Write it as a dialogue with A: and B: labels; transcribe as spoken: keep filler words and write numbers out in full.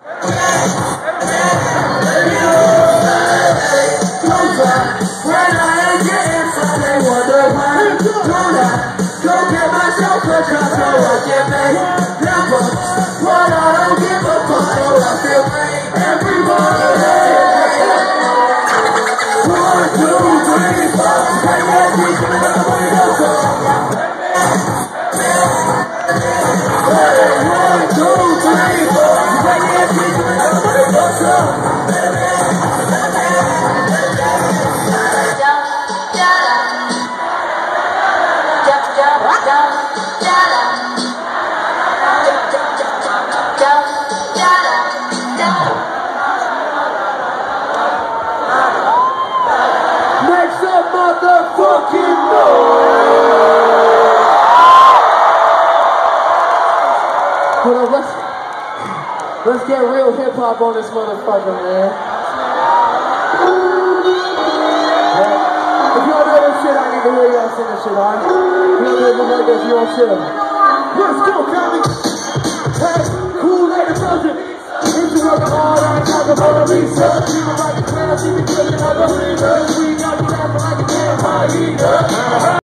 A: Let's get real hip hop on this motherfucker, man. Yeah. If y'all know this shit, I need to hear y'all sing this shit, alright? You know this like this, you don't shit. Let's go, Tommy! Hey, cool lady cousin. If you work hard, I talk about the research. Even like the class, even killing other leaders. We got the rapper like a vampire eater.